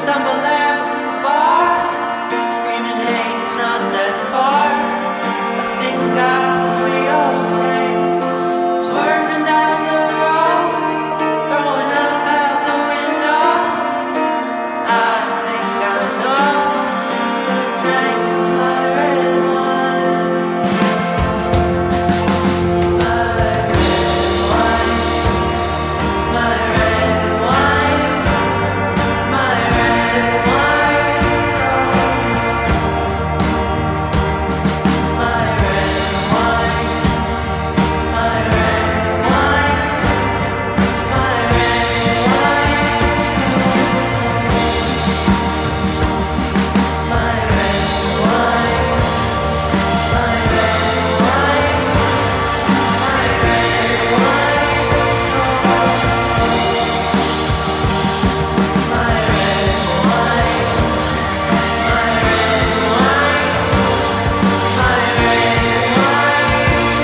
stumble out the bar, screaming, hey, it's not that far. I think I'll be okay. Swerving down the road, throwing up out the window. I think I know who drank my red wine. My red wine, my red wine, my red wine, my red wine, my red wine, my red wine, my red wine, my red wine, my red wine, my red wine, my red wine.